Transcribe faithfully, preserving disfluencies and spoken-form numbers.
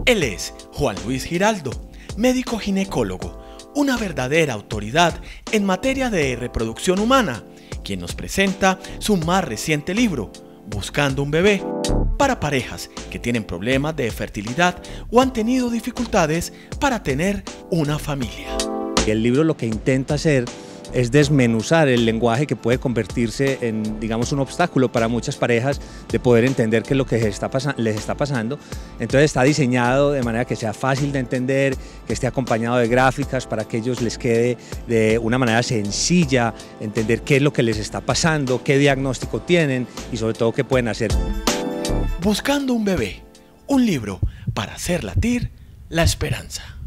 Él es Juan Luis Giraldo, médico ginecólogo, una verdadera autoridad en materia de reproducción humana, quien nos presenta su más reciente libro, Buscando un bebé, para parejas que tienen problemas de fertilidad o han tenido dificultades para tener una familia. El libro lo que intenta hacer es desmenuzar el lenguaje que puede convertirse en, digamos, un obstáculo para muchas parejas de poder entender qué es lo que les está, les está pasando. Entonces está diseñado de manera que sea fácil de entender, que esté acompañado de gráficas para que ellos les quede de una manera sencilla entender qué es lo que les está pasando, qué diagnóstico tienen y sobre todo qué pueden hacer. Buscando un bebé, un libro para hacer latir la esperanza.